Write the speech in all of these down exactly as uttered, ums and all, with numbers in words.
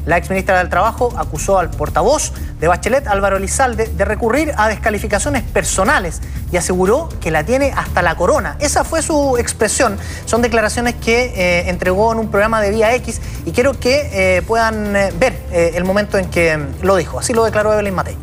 La exministra del Trabajo acusó al portavoz de Bachelet, Álvaro Elizalde, de recurrir a descalificaciones personales y aseguró que la tiene hasta la corona. Esa fue su expresión. Son declaraciones que eh, entregó en un programa de Vía X y quiero que eh, puedan eh, ver eh, el momento en que lo dijo. Así lo declaró Evelyn Matei.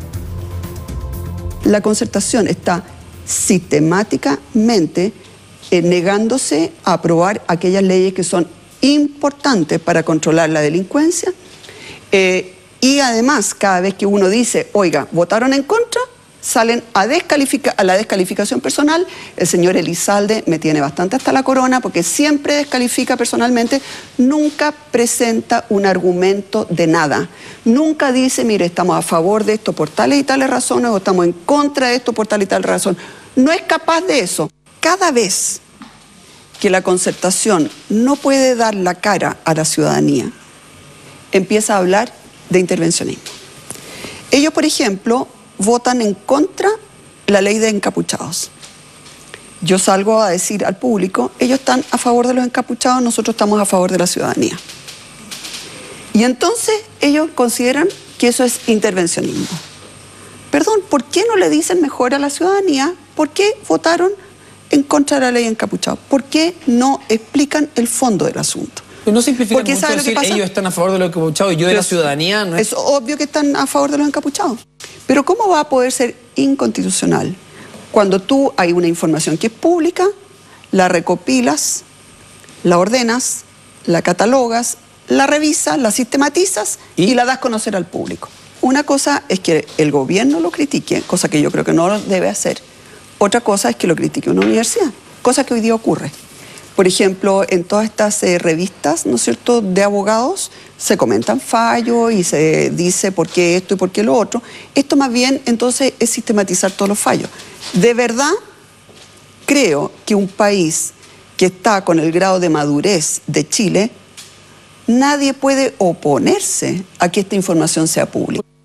La Concertación está sistemáticamente eh, negándose a aprobar aquellas leyes que son importantes para controlar la delincuencia. Eh, y además, cada vez que uno dice, oiga, votaron en contra, salen a, descalificar, a la descalificación personal. El señor Elizalde me tiene bastante hasta la corona porque siempre descalifica personalmente, nunca presenta un argumento de nada. Nunca dice, mire, estamos a favor de esto por tales y tales razones o estamos en contra de esto por tal y tal razón. No es capaz de eso. Cada vez que la Concertación no puede dar la cara a la ciudadanía, empieza a hablar de intervencionismo. Ellos, por ejemplo, votan en contra de la ley de encapuchados. Yo salgo a decir al público, ellos están a favor de los encapuchados, nosotros estamos a favor de la ciudadanía. Y entonces ellos consideran que eso es intervencionismo. Perdón, ¿por qué no le dicen mejor a la ciudadanía por qué votaron en contra de la ley de encapuchados? ¿Por qué no explican el fondo del asunto? Pero no simplifica Porque mucho ¿sabe lo decir que pasa? Ellos están a favor de los encapuchados y yo de la ciudadanía. ¿No es? Es obvio que están a favor de los encapuchados. Pero ¿cómo va a poder ser inconstitucional cuando tú hay una información que es pública, la recopilas, la ordenas, la catalogas, la revisas, la sistematizas y, y la das a conocer al público? Una cosa es que el gobierno lo critique, cosa que yo creo que no lo debe hacer. Otra cosa es que lo critique una universidad, cosa que hoy día ocurre. Por ejemplo, en todas estas eh, revistas, ¿no es cierto?, de abogados, se comentan fallos y se dice por qué esto y por qué lo otro. Esto más bien, entonces, es sistematizar todos los fallos. De verdad, creo que un país que está con el grado de madurez de Chile, nadie puede oponerse a que esta información sea pública.